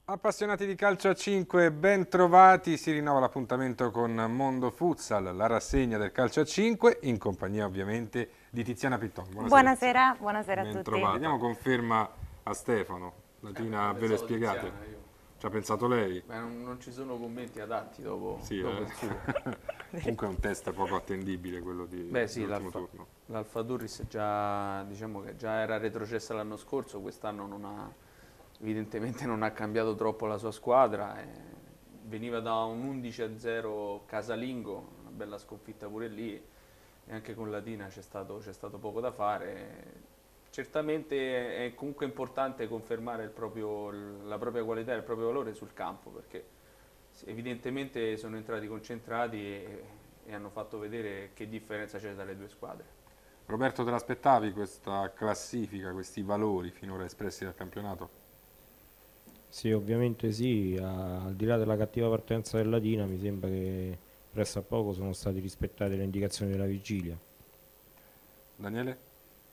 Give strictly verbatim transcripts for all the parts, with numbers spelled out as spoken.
Appassionati di calcio a cinque, ben trovati, si rinnova l'appuntamento con Mondo Futsal, la rassegna del calcio a cinque, in compagnia ovviamente di Tiziana Pitton. Buonasera, Buonasera, Tiziana. buonasera a Ben tutti. trovata. Diamo conferma a Stefano, la Tina ve le spiegate? Tiziana, io. Ci ha pensato lei? Beh, non, non ci sono commenti adatti dopo, Sì, dopo eh. il suo. Comunque è un test poco attendibile quello di, Beh sì, dell'ultimo l'Alfa, turno. l'Alfa Turris già, diciamo che già era retrocessa l'anno scorso, quest'anno non ha, evidentemente non ha cambiato troppo la sua squadra. E veniva da un undici a zero casalingo, una bella sconfitta pure lì, e anche con Latina c'è stato, c'è stato poco da fare. Certamente è comunque importante confermare il proprio, la propria qualità e il proprio valore sul campo, perché evidentemente sono entrati concentrati e, e hanno fatto vedere che differenza c'è tra le due squadre. Roberto, te l'aspettavi questa classifica, questi valori finora espressi dal campionato? Sì, ovviamente sì, a- al di là della cattiva partenza del Latina mi sembra che presto a poco sono state rispettate le indicazioni della vigilia. Daniele?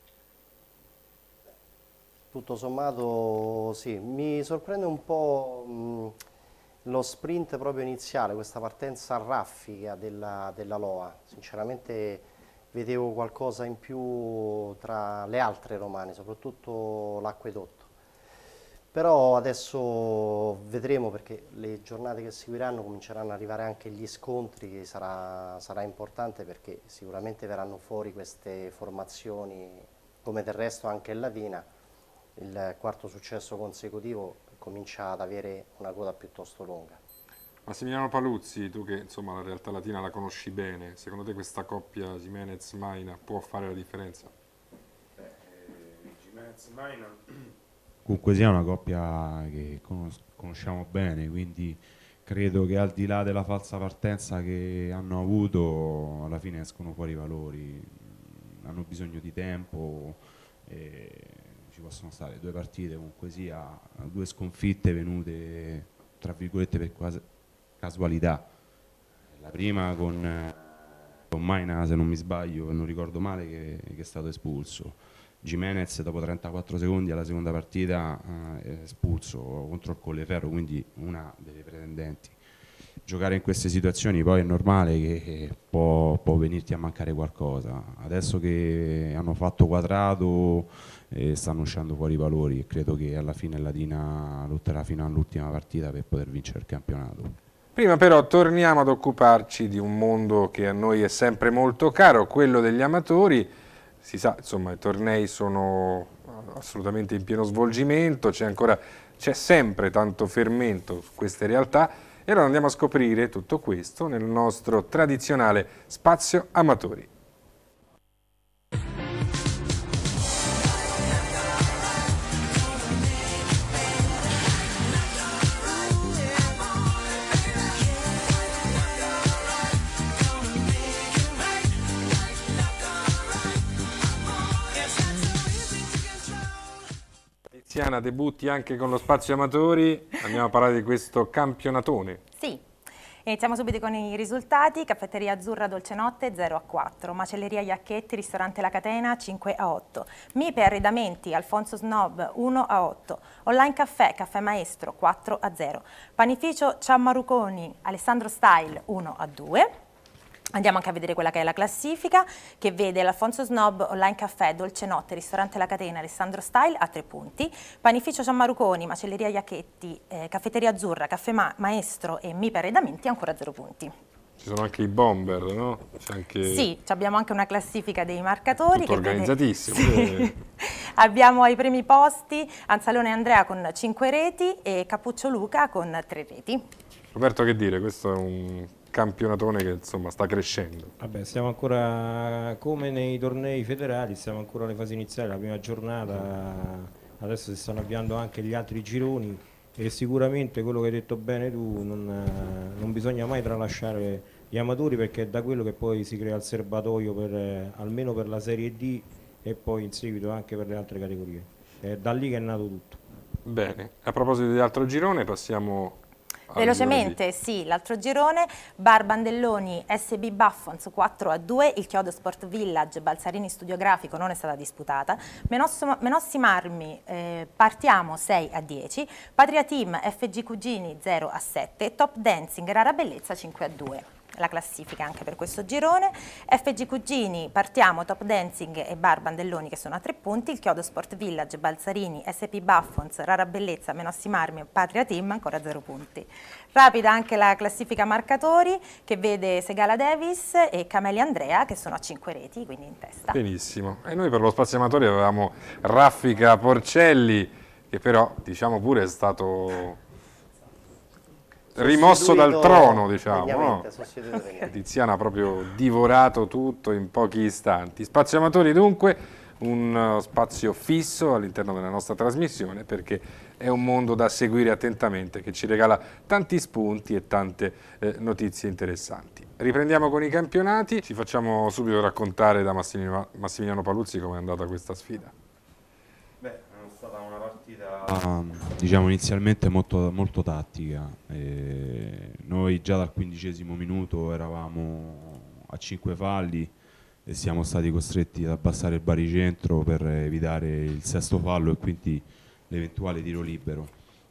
Tutto sommato sì, mi sorprende un po' mh, lo sprint proprio iniziale, questa partenza raffica della, della Loa. Sinceramente vedevo qualcosa in più tra le altre romane, soprattutto l'acquedotto. Però adesso vedremo perché le giornate che seguiranno cominceranno ad arrivare anche gli scontri, che sarà, sarà importante perché sicuramente verranno fuori queste formazioni, come del resto anche il Latina. Il quarto successo consecutivo comincia ad avere una coda piuttosto lunga. Massimiliano Paluzzi, tu che insomma la realtà latina la conosci bene, secondo te questa coppia Jimenez-Maina può fare la differenza? Jimenez-Maina comunque sia una coppia che conos- conosciamo bene, quindi credo che al di là della falsa partenza che hanno avuto, alla fine escono fuori i valori, hanno bisogno di tempo e ci possono stare due partite comunque sia, due sconfitte venute tra virgolette per quasi casualità. La prima con, eh, con Maina, se non mi sbaglio, non ricordo male, che, che è stato espulso. Jimenez dopo trentaquattro secondi alla seconda partita eh, è espulso contro il Colleferro, quindi una delle pretendenti. Giocare in queste situazioni poi è normale che può, può venirti a mancare qualcosa. Adesso che hanno fatto quadrato eh, stanno uscendo fuori i valori e credo che alla fine Latina lotterà fino all'ultima partita per poter vincere il campionato. Prima però torniamo ad occuparci di un mondo che a noi è sempre molto caro, quello degli amatori. Si sa, insomma, i tornei sono assolutamente in pieno svolgimento, c'è ancora, c'è sempre tanto fermento su queste realtà e allora andiamo a scoprire tutto questo nel nostro tradizionale spazio amatori. Tiziana, debutti anche con lo spazio amatori, andiamo a parlare di questo campionatone. Sì, iniziamo subito con i risultati. Caffetteria Azzurra Dolce Notte zero a quattro, Macelleria Iacchetti, Ristorante La Catena cinque a otto, Mipe Arredamenti Alfonso Snob uno a otto, Online Caffè Caffè Maestro quattro a zero, Panificio Ciammaruconi Alessandro Style uno a due. Andiamo anche a vedere quella che è la classifica, che vede l'Alfonso Snob, Online Caffè, Dolce Notte, Ristorante La Catena, Alessandro Style a tre punti, Panificio Ciammaruconi, Macelleria Iacchetti, eh, Caffetteria Azzurra, Caffè Ma Maestro e Mipe Arredamenti ancora a zero punti. Ci sono anche i bomber, no? C'è anche Sì, abbiamo anche una classifica dei marcatori. tutto che vede- organizzatissimo. Sì. Abbiamo ai primi posti Anzalone Andrea con cinque reti e Cappuccio Luca con tre reti. Roberto, che dire, questo è un campionatone che insomma sta crescendo. Vabbè, siamo ancora come nei tornei federali, siamo ancora alle fasi iniziali, la prima giornata, adesso si stanno avviando anche gli altri gironi e sicuramente quello che hai detto bene tu, non, eh, non bisogna mai tralasciare gli amatori perché è da quello che poi si crea il serbatoio per, eh, almeno per la Serie D e poi in seguito anche per le altre categorie. È da lì che è nato tutto. Bene, a proposito di altro girone passiamo Velocemente, sì, l'altro girone, Bar Bandelloni S B Buffons quattro a due, il Chiodo Sport Village Balzarini Studiografico non è stata disputata, Menossi, Menossi Marmi eh, Partiamo sei a dieci, Patria Team F G Cugini zero a sette, Top Dancing Rara Bellezza cinque a due. La classifica anche per questo girone, F G Cugini, Partiamo, Top Dancing e Bar Bandelloni che sono a tre punti, il Chiodo Sport Village, Balzarini, S P Buffons, Rara Bellezza, Menossi Marmi e Patria Team ancora a zero punti. Rapida anche la classifica marcatori che vede Segala Davis e Camelia Andrea che sono a cinque reti, quindi in testa. Benissimo, e noi per lo Spazio Amatori avevamo Raffica Porcelli che però diciamo pure è stato rimosso dal trono, diciamo, no? Tiziana ha proprio divorato tutto in pochi istanti. Spazio Amatori dunque, un spazio fisso all'interno della nostra trasmissione perché è un mondo da seguire attentamente che ci regala tanti spunti e tante eh, notizie interessanti. Riprendiamo con i campionati, ci facciamo subito raccontare da Massimiliano, Massimiliano Paluzzi come è andata questa sfida. Beh, è stata una partita diciamo inizialmente molto, molto tattica. E noi già dal quindicesimo minuto eravamo a cinque falli e siamo stati costretti ad abbassare il baricentro per evitare il sesto fallo e quindi l'eventuale tiro libero.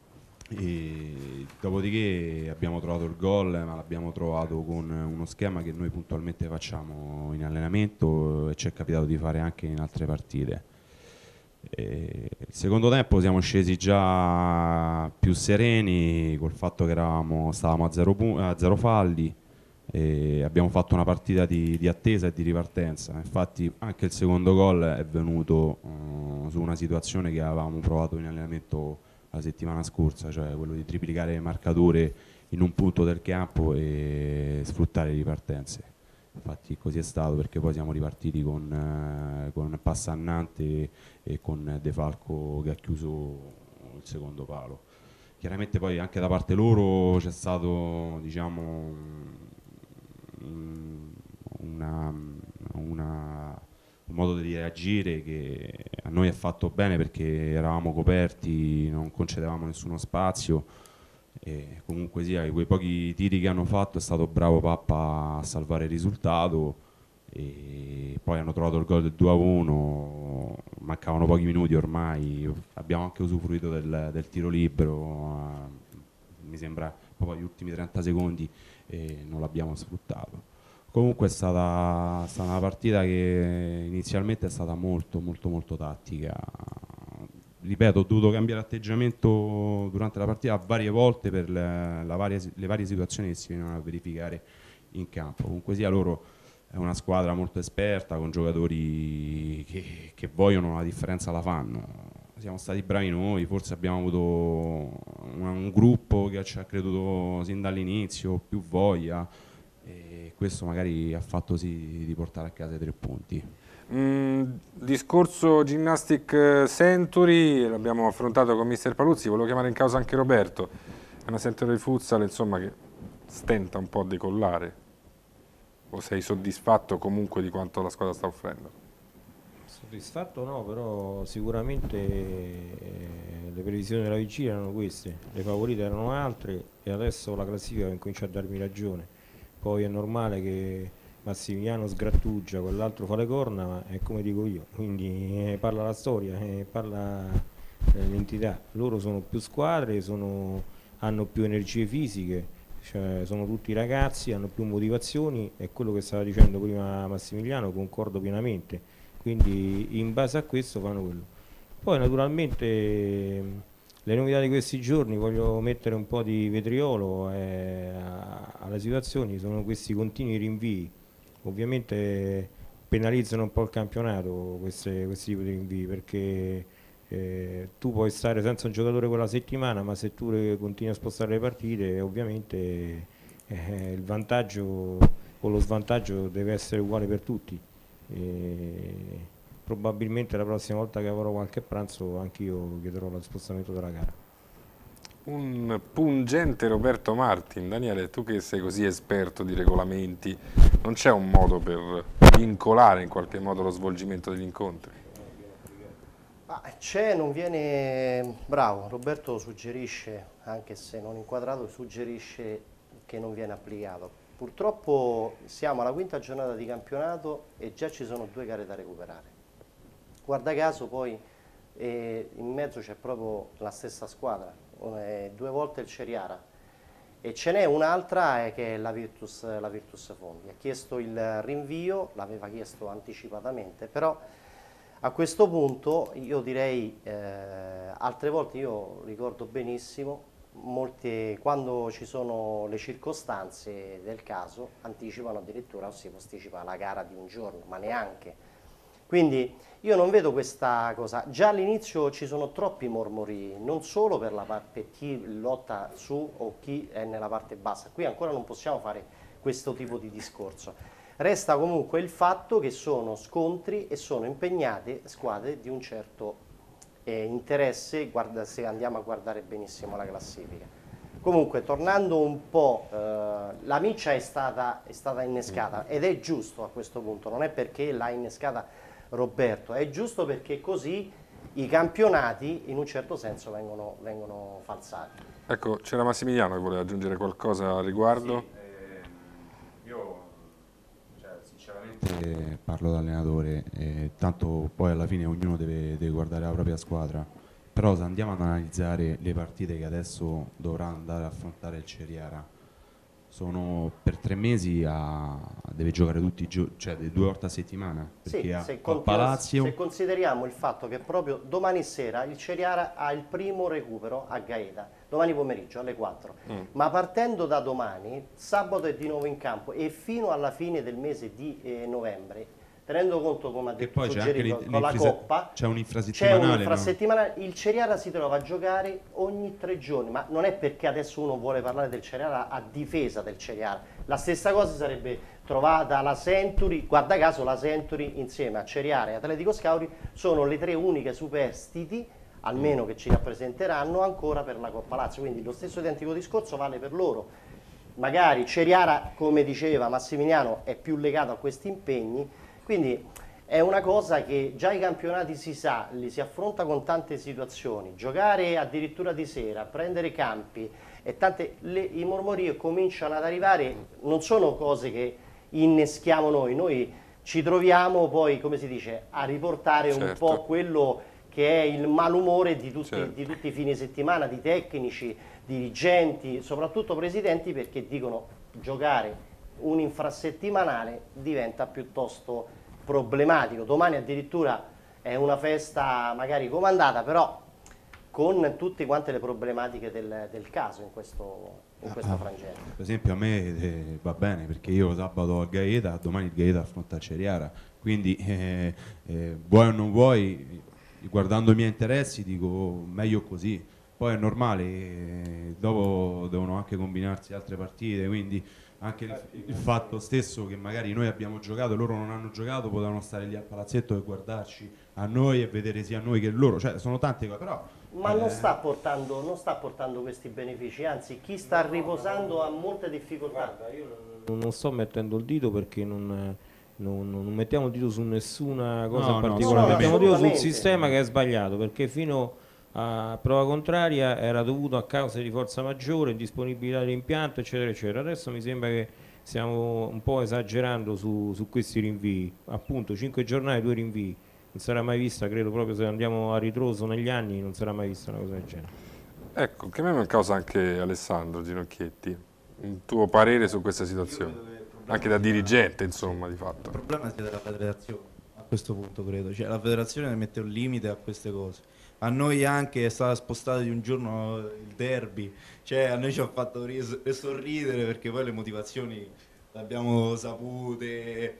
E dopodiché abbiamo trovato il gol, ma l'abbiamo trovato con uno schema che noi puntualmente facciamo in allenamento e ci è capitato di fare anche in altre partite. E il secondo tempo siamo scesi già più sereni col fatto che eravamo, stavamo a zero, a zero falli e abbiamo fatto una partita di, di attesa e di ripartenza. Infatti anche il secondo gol è venuto uh, su una situazione che avevamo provato in allenamento la settimana scorsa, cioè quello di triplicare le marcature in un punto del campo e sfruttare le ripartenze. Infatti così è stato perché poi siamo ripartiti con, eh, con Passannante e con De Falco che ha chiuso il secondo palo. Chiaramente poi anche da parte loro c'è stato diciamo, una, una, un modo di reagire che a noi ha fatto bene perché eravamo coperti, non concedevamo nessuno spazio. E comunque sia, quei pochi tiri che hanno fatto è stato bravo Pappa a salvare il risultato e poi hanno trovato il gol del due a uno, mancavano pochi minuti ormai, abbiamo anche usufruito del, del tiro libero, uh, mi sembra proprio gli ultimi trenta secondi e non l'abbiamo sfruttato. Comunque è stata, è stata una partita che inizialmente è stata molto molto molto tattica. Ripeto, ho dovuto cambiare atteggiamento durante la partita varie volte per le, la varie, le varie situazioni che si venivano a verificare in campo. Comunque sia, loro è una squadra molto esperta, con giocatori che, che vogliono la differenza la fanno. Siamo stati bravi noi, forse abbiamo avuto un, un gruppo che ci ha creduto sin dall'inizio, più voglia, e questo magari ha fatto sì di portare a casa i tre punti. Mm, discorso Gymnastic Century, l'abbiamo affrontato con mister Paluzzi, volevo chiamare in causa anche Roberto, è una Century futsal insomma che stenta un po' a decollare, o sei soddisfatto comunque di quanto la squadra sta offrendo? Soddisfatto no, però sicuramente eh, le previsioni della vigilia erano queste, le favorite erano altre e adesso la classifica comincia a darmi ragione, poi è normale che Massimiliano sgrattugia, quell'altro fa le corna, ma è come dico io, quindi eh, parla la storia, eh, parla eh, l'entità. Loro sono più squadre, sono, hanno più energie fisiche, cioè sono tutti ragazzi, hanno più motivazioni, è quello che stava dicendo prima Massimiliano, concordo pienamente, quindi in base a questo fanno quello. Poi naturalmente eh, le novità di questi giorni, voglio mettere un po' di vetriolo eh, alle situazioni, sono questi continui rinvii. Ovviamente penalizzano un po' il campionato queste, questi tipi di rinvii perché eh, tu puoi stare senza un giocatore quella settimana, ma se tu continui a spostare le partite ovviamente eh, il vantaggio o lo svantaggio deve essere uguale per tutti. E probabilmente la prossima volta che avrò qualche pranzo anch'io chiederò lo spostamento della gara. Un pungente Roberto Martin. Daniele, tu che sei così esperto di regolamenti, non c'è un modo per vincolare in qualche modo lo svolgimento degli incontri? C'è, non viene... Bravo, Roberto suggerisce, anche se non inquadrato, suggerisce che non viene applicato. Purtroppo siamo alla quinta giornata di campionato e già ci sono due gare da recuperare. Guarda caso poi eh, in mezzo c'è proprio la stessa squadra, eh, due volte il Ceriara. E ce n'è un'altra eh, che è la Virtus, la Virtus Fondi. Ha chiesto il rinvio, l'aveva chiesto anticipatamente, però a questo punto io direi, eh, altre volte io ricordo benissimo, molte, quando ci sono le circostanze del caso anticipano addirittura o si posticipa la gara di un giorno, ma neanche. Quindi io non vedo questa cosa, già all'inizio ci sono troppi mormori, non solo per, la, per chi lotta su o chi è nella parte bassa, qui ancora non possiamo fare questo tipo di discorso. Resta comunque il fatto che sono scontri e sono impegnate squadre di un certo eh, interesse, guarda, se andiamo a guardare benissimo la classifica. Comunque, tornando un po', eh, la miccia è stata, è stata innescata ed è giusto a questo punto, non è perché l'ha innescata Roberto, è giusto perché così i campionati in un certo senso vengono, vengono falsati. Ecco, c'era Massimiliano che voleva aggiungere qualcosa al riguardo. Sì, eh, io cioè, sinceramente parlo da allenatore, eh, tanto poi alla fine ognuno deve, deve guardare la propria squadra, però se andiamo ad analizzare le partite che adesso dovrà andare a affrontare il Ceriara, sono per tre mesi a, deve giocare tutti i giorni, cioè due volte a settimana, perché Sì, a se, Coppa Lazio. se consideriamo il fatto che proprio domani sera il Ceriara ha il primo recupero a Gaeta, domani pomeriggio alle quattro, mm. ma partendo da domani, sabato è di nuovo in campo e fino alla fine del mese di eh, novembre, tenendo conto, come ha detto suggerito, con la Coppa, c'è un infrasettimanale, c'è un infrasettimanale no? Il Ceriara si trova a giocare ogni tre giorni, ma non è perché adesso uno vuole parlare del Ceriara a difesa del Ceriara, la stessa cosa sarebbe trovata la Century, guarda caso la Century insieme a Ceriara e Atletico Scauri sono le tre uniche superstiti, almeno che ci rappresenteranno ancora per la Coppa Lazio, quindi lo stesso identico discorso vale per loro. Magari Ceriara, come diceva Massimiliano, è più legato a questi impegni. Quindi è una cosa che già i campionati si sa, li si affronta con tante situazioni, giocare addirittura di sera, prendere campi e tante, le, i mormori cominciano ad arrivare, non sono cose che inneschiamo noi, noi ci troviamo poi, come si dice, a riportare certo. un po' quello che è il malumore di tutti, certo. di tutti i fine settimana, di tecnici, dirigenti, soprattutto presidenti, perché dicono giocare un infrasettimanale diventa piuttosto problematico. Domani addirittura è una festa magari comandata, però con tutte quante le problematiche del, del caso in questo, in questo ah, frangente. Per esempio a me eh, va bene perché io sabato a Gaeta, domani il Gaeta affronta il Ceriara, quindi eh, eh, vuoi o non vuoi, guardando i miei interessi dico meglio così. Poi è normale, eh, dopo devono anche combinarsi altre partite, quindi anche il, il fatto stesso che magari noi abbiamo giocato e loro non hanno giocato, potevano stare lì al palazzetto e guardarci a noi e vedere sia noi che loro, cioè sono tante cose, però... Ma eh... non, sta portando, non sta portando questi benefici, anzi chi sta riposando ha molte difficoltà. Guarda, io non, non sto mettendo il dito perché non... Non, non mettiamo il dito su nessuna cosa no, in particolare, no, no, mettiamo il dito sul sistema che è sbagliato, perché fino a prova contraria era dovuto a causa di forza maggiore, disponibilità dell'impianto eccetera eccetera. Adesso mi sembra che stiamo un po' esagerando su, su questi rinvii, appunto cinque giornate, due rinvii, non sarà mai vista, credo, proprio se andiamo a ritroso negli anni non sarà mai vista una cosa del genere. Ecco, chiamiamo in causa anche Alessandro Ginocchietti, un tuo parere su questa situazione, anche da dirigente insomma di fatto. Il problema è della federazione a questo punto, credo, cioè la federazione deve mettere un limite a queste cose. A noi anche è stata spostata di un giorno il derby, cioè a noi ci ha fatto sorridere perché poi le motivazioni le abbiamo sapute,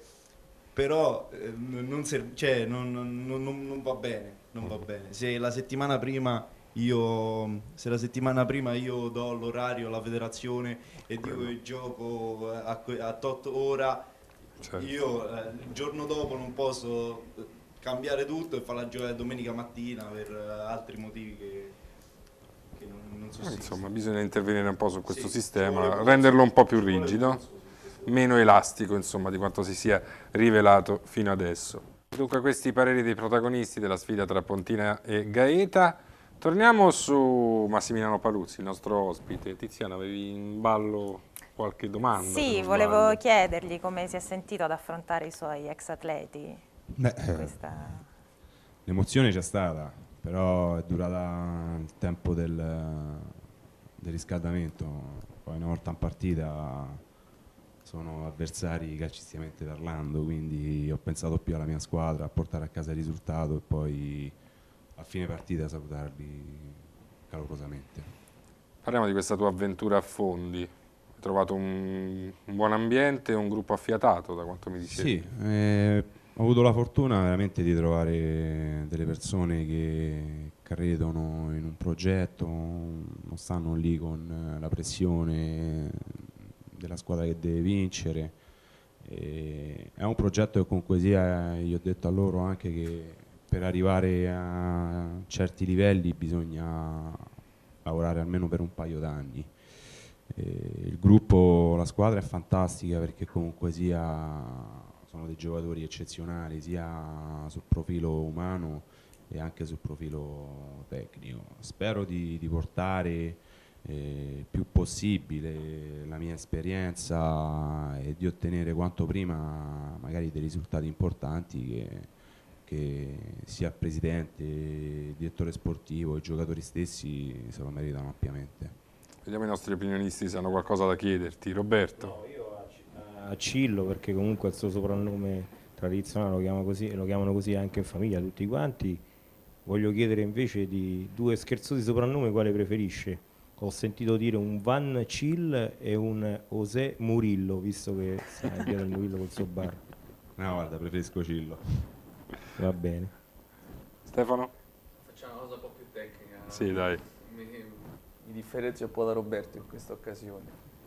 però eh, non, cioè, non, non, non, non va bene, non va bene. Se la settimana prima io, se la settimana prima io do l'orario alla federazione e dico che gioco a, a tot ora, certo. io eh, il giorno dopo non posso cambiare tutto e farla giocare domenica mattina per uh, altri motivi che, che non, non so. Insomma, bisogna intervenire un po' su questo sì, sistema, sì, renderlo un po' più rigido, meno elastico insomma di quanto si sia rivelato fino adesso. Dunque questi i pareri dei protagonisti della sfida tra Pontina e Gaeta. Torniamo su Massimiliano Paluzzi, il nostro ospite. Tiziana, avevi in ballo qualche domanda? Sì, volevo sbaglio. chiedergli come si è sentito ad affrontare i suoi ex atleti. Beh, Questa... l'emozione c'è stata, però è durata il tempo del, del riscaldamento. Poi una volta in partita sono avversari calcisticamente parlando, quindi ho pensato più alla mia squadra, a portare a casa il risultato e poi a fine partita salutarli calorosamente. Parliamo di questa tua avventura a Fondi. Hai trovato un, un buon ambiente, un gruppo affiatato, da quanto mi dicevi? Sì, eh, ho avuto la fortuna veramente di trovare delle persone che credono in un progetto, non stanno lì con la pressione della squadra che deve vincere. E è un progetto che comunque sia, io ho detto a loro anche che per arrivare a certi livelli bisogna lavorare almeno per un paio d'anni. Il gruppo, la squadra è fantastica perché comunque sia sono dei giocatori eccezionali sia sul profilo umano e anche sul profilo tecnico. Spero di, di portare Eh, più possibile la mia esperienza e di ottenere quanto prima magari dei risultati importanti che, che sia presidente, direttore sportivo, i giocatori stessi se lo meritano ampiamente. Vediamo i nostri opinionisti se hanno qualcosa da chiederti. Roberto? No, io a, a Cillo, perché comunque il suo soprannome tradizionale lo, chiama così, lo chiamano così anche in famiglia tutti quanti, voglio chiedere invece di due scherzosi soprannomi quale preferisce. Ho sentito dire un Van Chill e un José Murillo, visto che sai che era il Murillo col suo bar. No, guarda, preferisco Cillo. Va bene. Stefano? Facciamo una cosa un po' più tecnica. Sì, dai. Mi, mi differenzio un po' da Roberto in questa occasione.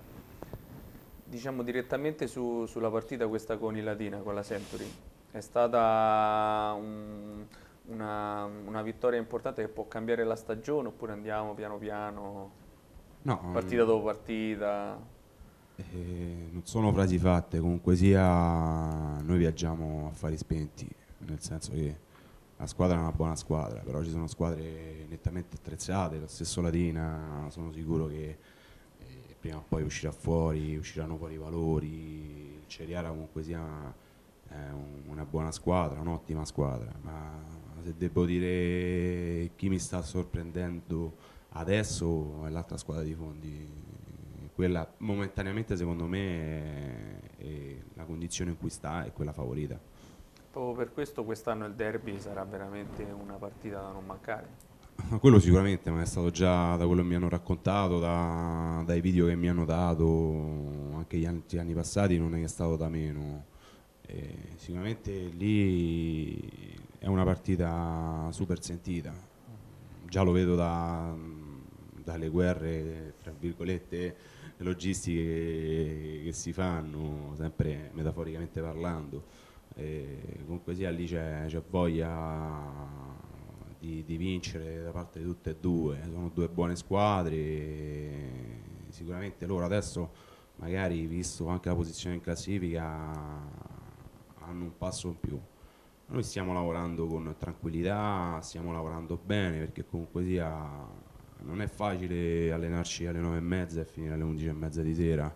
Diciamo direttamente su, sulla partita questa con il Latina, con la Century. È stata un, una, una vittoria importante che può cambiare la stagione oppure andiamo piano piano... No, partita dopo partita. Eh, non sono frasi fatte, comunque sia noi viaggiamo a fari spenti, nel senso che la squadra è una buona squadra, però ci sono squadre nettamente attrezzate, lo stesso Latina, sono sicuro che eh, prima o poi uscirà fuori, usciranno fuori i valori, il Ceriara comunque sia eh, un, una buona squadra, un'ottima squadra, ma se devo dire chi mi sta sorprendendo adesso è l'altra squadra di Fondi, quella momentaneamente secondo me è, è la condizione in cui sta è quella favorita. Proprio per questo quest'anno il derby sarà veramente una partita da non mancare. Quello sicuramente, ma è stato già da quello che mi hanno raccontato, da, dai video che mi hanno dato, anche gli altri anni passati non è stato da meno. E sicuramente lì è una partita super sentita, già lo vedo da... dalle guerre, tra virgolette, logistiche che, che si fanno, sempre metaforicamente parlando. E comunque sia lì c'è voglia di, di vincere da parte di tutte e due, sono due buone squadre e sicuramente loro adesso, magari visto anche la posizione in classifica, hanno un passo in più. Noi stiamo lavorando con tranquillità, stiamo lavorando bene perché comunque sia non è facile allenarci alle nove e mezza e finire alle undici e mezza di sera.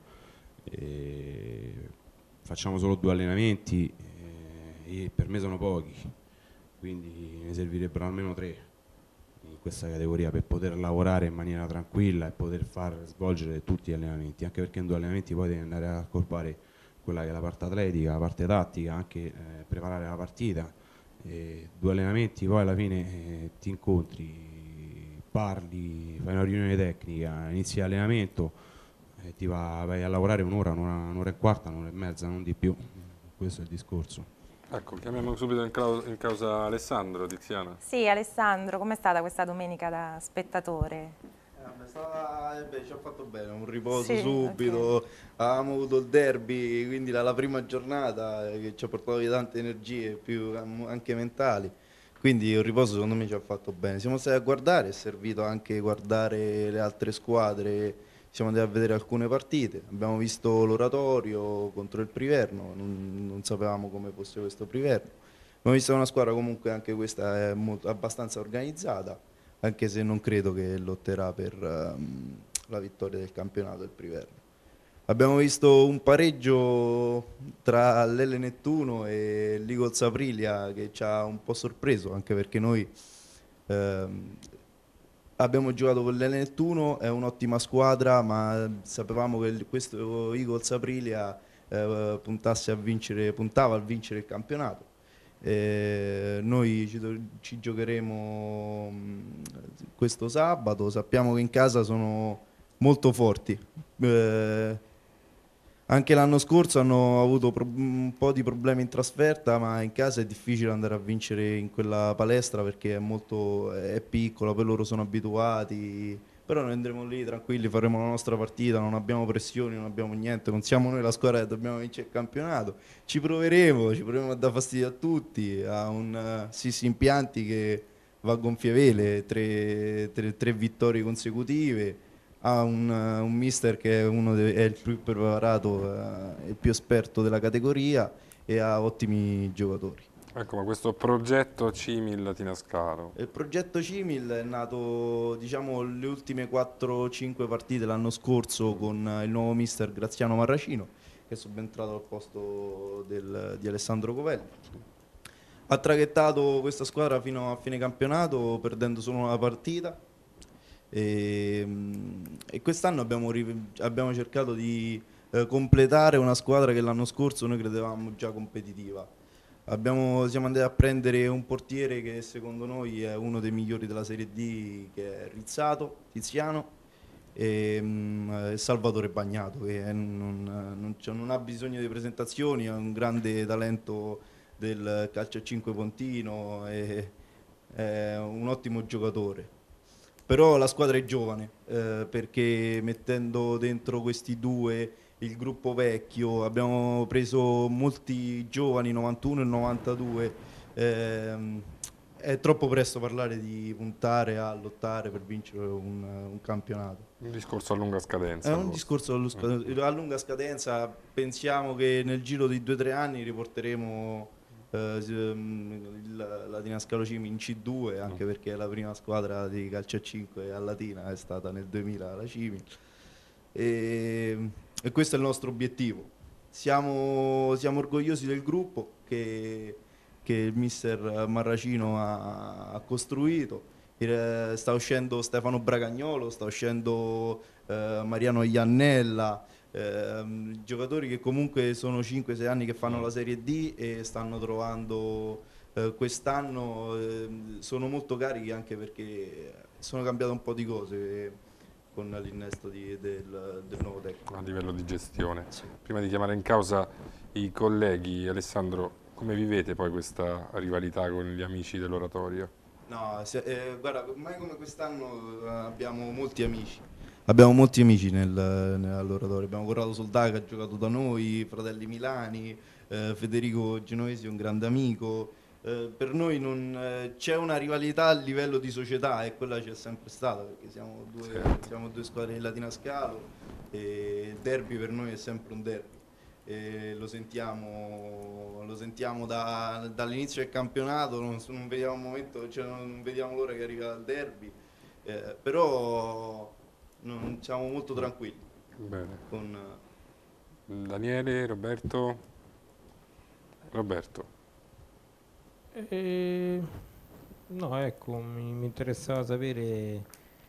E facciamo solo due allenamenti e, e per me sono pochi, quindi ne servirebbero almeno tre in questa categoria per poter lavorare in maniera tranquilla e poter far svolgere tutti gli allenamenti, anche perché in due allenamenti poi devi andare a accorpare quella che è la parte atletica, la parte tattica, anche eh, preparare la partita. E due allenamenti poi alla fine eh, ti incontri, parli, fai una riunione tecnica, inizi l'allenamento e ti va, vai a lavorare un'ora, un'ora, un'ora e quarta, un'ora e mezza, non di più. Questo è il discorso. Ecco, chiamiamo subito in, causa, in causa Alessandro, Tiziana. Sì, Alessandro, com'è stata questa domenica da spettatore? Eh, stava, eh beh, ci ha fatto bene, un riposo Sì, subito, okay. Avevamo avuto il derby, quindi la, la prima giornata che ci ha portato via tante energie, più anche mentali, quindi il riposo secondo me ci ha fatto bene. Siamo stati a guardare, è servito anche guardare le altre squadre, siamo andati a vedere alcune partite, abbiamo visto l'oratorio contro il Priverno, non, non sapevamo come fosse questo Priverno. Abbiamo visto una squadra comunque anche questa è molto, abbastanza organizzata, anche se non credo che lotterà per um, la vittoria del campionato del Priverno. Abbiamo visto un pareggio tra l'Elle Nettuno e l'Eagles Aprilia che ci ha un po' sorpreso, anche perché noi ehm, abbiamo giocato con l'Elle Nettuno, è un'ottima squadra, ma sapevamo che questo Eagles Aprilia eh, puntasse a vincere, puntava a vincere il campionato. Eh, noi ci, ci giocheremo mh, questo sabato, sappiamo che in casa sono molto forti. Eh, Anche l'anno scorso hanno avuto un po' di problemi in trasferta, ma in casa è difficile andare a vincere in quella palestra perché è molto è piccola, poi loro sono abituati. Però noi andremo lì tranquilli, faremo la nostra partita, non abbiamo pressioni, non abbiamo niente, non siamo noi la squadra che dobbiamo vincere il campionato. Ci proveremo, ci proveremo a dare fastidio a tutti, a un uh, Sissi Impianti che va a gonfie vele, tre, tre, tre vittorie consecutive. Ha un, uh, un mister che è, uno de, è il più preparato, uh, il più esperto della categoria e ha ottimi giocatori. Ecco, ma questo progetto Cimil Latina Scalo? Il progetto Cimil è nato, diciamo, le ultime quattro cinque partite l'anno scorso con uh, il nuovo mister Graziano Marracino, che è subentrato al posto del, di Alessandro Covelli. Ha traghettato questa squadra fino a fine campionato perdendo solo una partita. E, e quest'anno abbiamo, abbiamo cercato di eh, completare una squadra che l'anno scorso noi credevamo già competitiva. Abbiamo, siamo andati a prendere un portiere che secondo noi è uno dei migliori della Serie D, che è Rizzato, Tiziano, e um, Salvatore Bagnato, che è, non, non, non ha bisogno di presentazioni, ha un grande talento del calcio a cinque pontino, e, è un ottimo giocatore. Però la squadra è giovane, eh, perché mettendo dentro questi due il gruppo vecchio abbiamo preso molti giovani, novantuno e novantadue, ehm, è troppo presto parlare di puntare a lottare per vincere un, un campionato. Un discorso a lunga scadenza. È un discorso a lunga, a lunga scadenza, pensiamo che nel giro di due o tre anni riporteremo Uh, Latina Scalo Cimil in C due, anche perché la prima squadra di calcio a cinque a Latina è stata nel duemila la Cimil, e, e questo è il nostro obiettivo. Siamo, siamo orgogliosi del gruppo che, che il mister Marracino ha, ha costruito. Il, sta uscendo Stefano Bragagnolo, sta uscendo uh, Mariano Iannella, Eh, giocatori che comunque sono cinque sei anni che fanno la Serie D e stanno trovando eh, quest'anno, eh, sono molto carichi anche perché sono cambiate un po' di cose con l'innesto di, del, del nuovo tecnico. A livello di gestione. Sì. Prima di chiamare in causa i colleghi, Alessandro, come vivete poi questa rivalità con gli amici dell'oratorio? No, se, eh, guarda, mai come quest'anno eh, abbiamo molti amici. Abbiamo molti amici nel, nell'oratorio, abbiamo Corrado Soldà che ha giocato da noi, Fratelli Milani, eh, Federico Genovesi è un grande amico. Eh, per noi eh, c'è una rivalità a livello di società e quella c'è sempre stata, perché siamo due, certo. siamo due squadre di Latina Scalo e il derby per noi è sempre un derby. E lo sentiamo, lo sentiamo da, dall'inizio del campionato, non, non, vediamo un momento, cioè non vediamo l'ora che arriva il derby, eh, però non siamo molto tranquilli. Bene. Con Daniele, Roberto. Roberto. Eh, no, ecco, mi, mi interessava sapere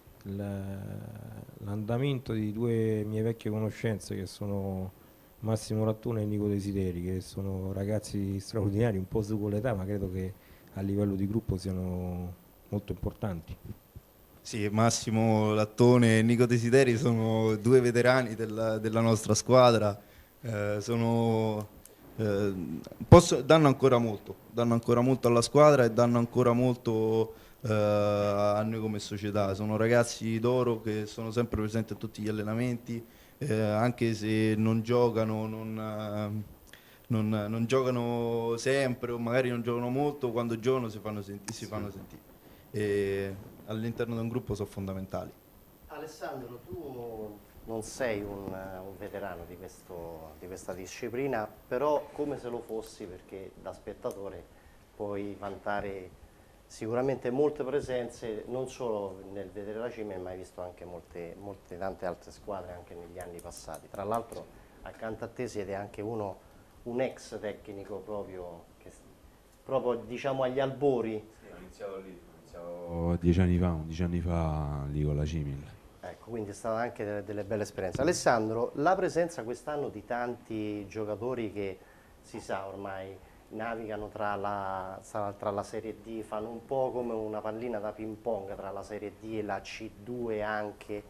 l'andamento di due mie vecchie conoscenze che sono Massimo Lattone e Nico Desideri, che sono ragazzi straordinari, un po' su con l'età, ma credo che a livello di gruppo siano molto importanti. Sì, Massimo Lattone e Nico Desideri sono due veterani della, della nostra squadra, eh, sono, eh, posso, danno ancora molto, danno ancora molto alla squadra e danno ancora molto eh, a noi come società. Sono ragazzi d'oro che sono sempre presenti a tutti gli allenamenti, eh, anche se non giocano, non, eh, non, non giocano sempre o magari non giocano molto, quando giocano si fanno, senti, si fanno sentire. E all'interno di un gruppo sono fondamentali. Alessandro, tu non sei un, un veterano di, questo, di questa disciplina, però come se lo fossi, perché da spettatore puoi vantare sicuramente molte presenze, non solo nel vedere la Cimel, ma hai visto anche molte, molte tante altre squadre anche negli anni passati. Tra l'altro accanto a te siete anche uno, un ex tecnico proprio, che, proprio diciamo agli albori. Sì, ho iniziato lì, ho iniziato dieci anni fa, undici anni fa lì con la Cimil. Ecco, quindi è stata anche delle, delle belle esperienze. Alessandro, la presenza quest'anno di tanti giocatori che si sa ormai navigano tra la, tra la Serie D, fanno un po' come una pallina da ping pong tra la Serie D e la C due anche,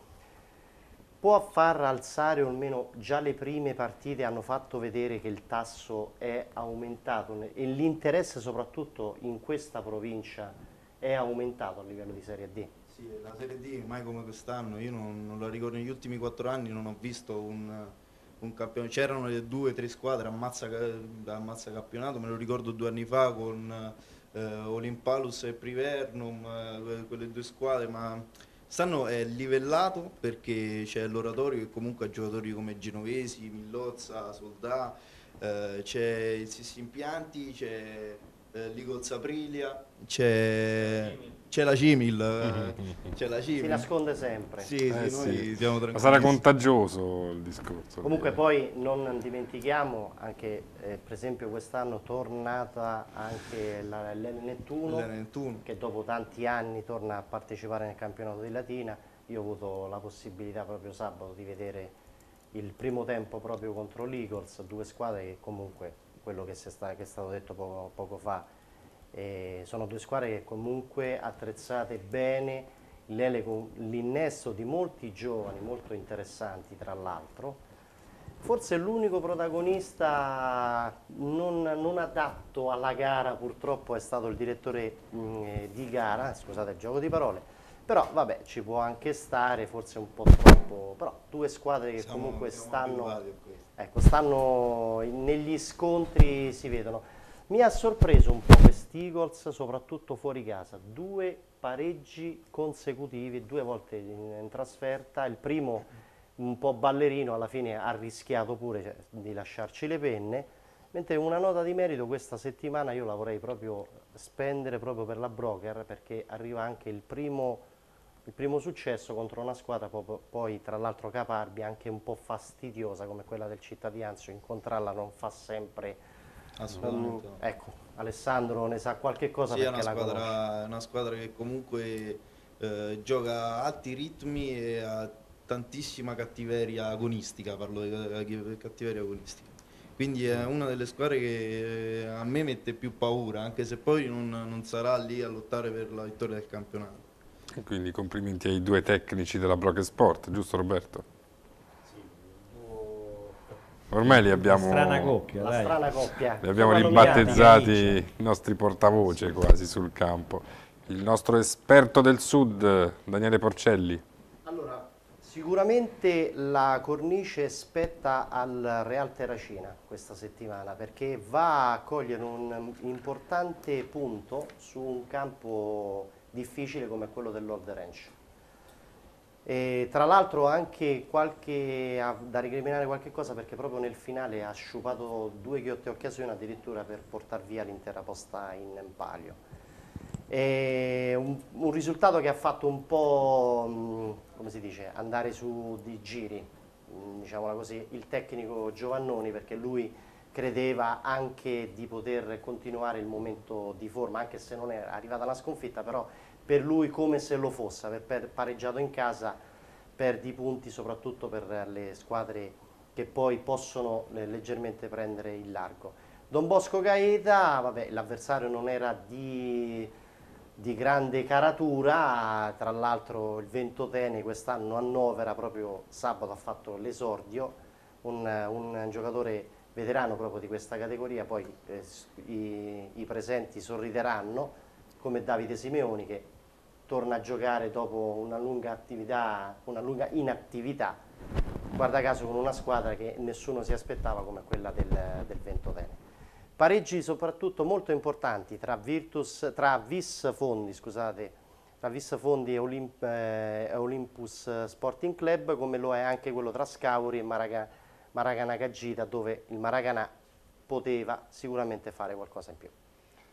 può far alzare, o almeno già le prime partite hanno fatto vedere che il tasso è aumentato e l'interesse soprattutto in questa provincia è aumentato a livello di Serie D? Sì, la Serie D mai come quest'anno, io non, non la ricordo, negli ultimi quattro anni non ho visto un, un campionato, c'erano le due o tre squadre ammazza, ammazza campionato, me lo ricordo due anni fa con eh, Olimpalus e Privernum, eh, quelle due squadre, ma quest'anno è livellato perché c'è l'oratorio che comunque ha giocatori come Genovesi, Millozza, Soldà, eh, c'è il Sissi Impianti, c'è eh, l'Igolz Aprilia, c'è la Cimil, eh, c'è la Cimil. Si nasconde sempre. Sì, Eh sì, noi sì. siamo Ma tranquilli. sarà contagioso il discorso. Comunque poi non dimentichiamo anche, eh, per esempio quest'anno tornata anche la- l'N Nettuno, L'N Nettuno. che dopo tanti anni torna a partecipare nel campionato di Latina. Io ho avuto la possibilità proprio sabato di vedere il primo tempo proprio contro l'Eagles, due squadre che comunque, quello che, si è, sta, che è stato detto poco, poco fa, eh, sono due squadre che comunque attrezzate bene, l'Ele con l'innesto di molti giovani molto interessanti tra l'altro. Forse l'unico protagonista non, non adatto alla gara purtroppo è stato il direttore mh, di gara, scusate il gioco di parole, però vabbè ci può anche stare, forse un po' troppo, però due squadre che Siamo- comunque siamo stanno, abituati a questo. ecco, stanno negli scontri, si vedono. Mi ha sorpreso un po' questi Eagles, soprattutto fuori casa, due pareggi consecutivi, due volte in, in trasferta, il primo un po' ballerino, alla fine ha rischiato pure, cioè, di lasciarci le penne, mentre una nota di merito questa settimana io la vorrei proprio spendere proprio per la Broker, perché arriva anche il primo, il primo successo contro una squadra poi, poi tra l'altro caparbia, anche un po' fastidiosa come quella del Cittadinanzio, incontrarla non fa sempre. Assolutamente Um, no. ecco, Alessandro ne sa qualche cosa Sì, è perché una la conosce. squadra, è una squadra che comunque eh, gioca a alti ritmi e ha tantissima cattiveria agonistica, parlo di cattiveria agonistica. Quindi è una delle squadre che eh, a me mette più paura, anche se poi non, non sarà lì a lottare per la vittoria del campionato. E quindi complimenti ai due tecnici della Broker Sport, giusto Roberto? Ormai li abbiamo, Una strana coppia, La dai. strana coppia. li abbiamo Sono ribattezzati amici. i nostri portavoce quasi sul campo. Il nostro esperto del Sud, Daniele Porcelli. Allora, sicuramente la cornice spetta al Real Terracina questa settimana perché va a cogliere un importante punto su un campo difficile come quello del Lord Ranch. E tra l'altro anche qualche, ha da recriminare qualche cosa perché proprio nel finale ha sciupato due ghiotte occasioni addirittura per portare via l'intera posta in palio. È un, un risultato che ha fatto un po', mh, come si dice, andare su di giri, mh, diciamola così, il tecnico Giovannoni, perché lui credeva anche di poter continuare il momento di forma, anche se non è arrivata la sconfitta, però per lui come se lo fosse, aver per- pareggiato in casa perdi punti soprattutto per le squadre che poi possono eh, leggermente prendere il largo. Don Bosco Gaeta, vabbè, l'avversario non era di, di grande caratura, tra l'altro il Ventotene quest'anno a Novara, proprio sabato ha fatto l'esordio, un, un giocatore veterano proprio di questa categoria, poi eh, i, i presenti sorrideranno, come Davide Simeoni che torna a giocare dopo una lunga attività, una lunga inattività, guarda caso con una squadra che nessuno si aspettava come quella del, del Ventotene. Pareggi soprattutto molto importanti tra Virtus, tra Vis Fondi, scusate, tra Vis Fondi e Olimp, eh, Olympus Sporting Club, come lo è anche quello tra Scauri e Maraga, Maragana Cagita, dove il Maracanã poteva sicuramente fare qualcosa in più.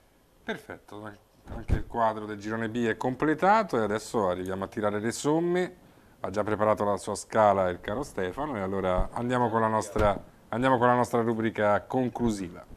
Perfetto, anche il quadro del girone B è completato e adesso arriviamo a tirare le somme. Ha già preparato la sua scala il caro Stefano e allora andiamo con la nostra, andiamo con la nostra rubrica conclusiva.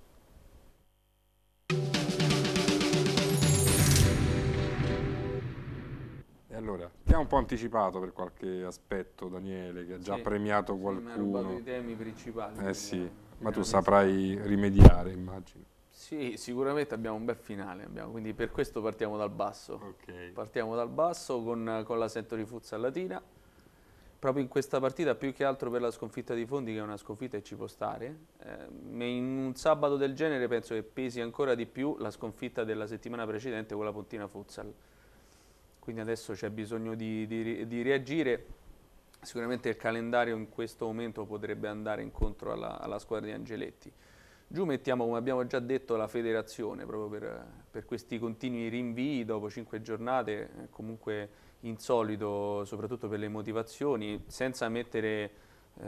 E allora, ti ha un po' anticipato per qualche aspetto Daniele, che ha già Sì, premiato sì, mi ha rubato qualcuno. i temi principali. Eh quindi, sì, eh, ma tu veramente. saprai rimediare, immagino. Sì, sicuramente abbiamo un bel finale, abbiamo, quindi per questo partiamo dal basso. Ok. Partiamo dal basso con, con la Century Futsal Latina. Proprio in questa partita, più che altro per la sconfitta di Fondi, che è una sconfitta che ci può stare, eh, in un sabato del genere penso che pesi ancora di più la sconfitta della settimana precedente con la Pontina Futsal. Quindi adesso c'è bisogno di, di, di reagire. Sicuramente il calendario in questo momento potrebbe andare incontro alla, alla squadra di Angeletti. Giù mettiamo, come abbiamo già detto, la federazione, proprio per, per questi continui rinvii dopo cinque giornate, eh, comunque insolito, soprattutto per le motivazioni, senza mettere, eh,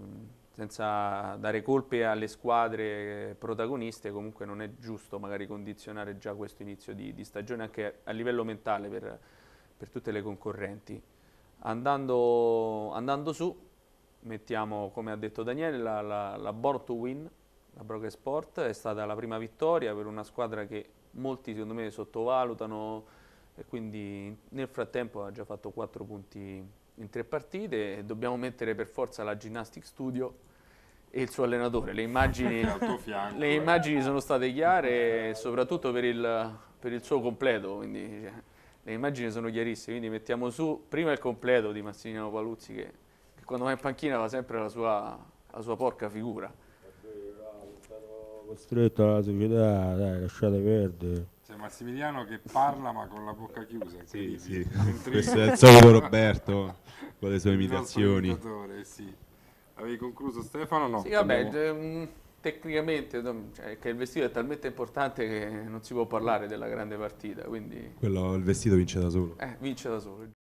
senza dare colpe alle squadre protagoniste. Comunque non è giusto magari condizionare già questo inizio di, di stagione anche a livello mentale per, per tutte le concorrenti. Andando, andando su, mettiamo, come ha detto Daniele, la, la, la Born to Win. La Broke Sport è stata la prima vittoria per una squadra che molti secondo me sottovalutano e quindi nel frattempo ha già fatto quattro punti in tre partite e dobbiamo mettere per forza la Gymnastic Studio e il suo allenatore. Le immagini, Al tuo fianco, le eh. immagini sono state chiare, soprattutto per il, per il suo completo, quindi cioè, le immagini sono chiarissime, quindi mettiamo su prima il completo di Massimiliano Paluzzi che, che quando va in panchina fa sempre la sua, la sua porca figura. Costretto alla società, dai, lasciate perdere. C'è Massimiliano che parla ma con la bocca chiusa. Sì, sì. Mentre- Questo è il solito Roberto con le sue il nostro imitazioni. imitatore, sì. Avevi concluso Stefano? No. Sì, vabbè, Abbiamo- mm, tecnicamente no, cioè, che il vestito è talmente importante che non si può parlare della grande partita, quindi Quello, il vestito vince da solo. eh, vince da solo.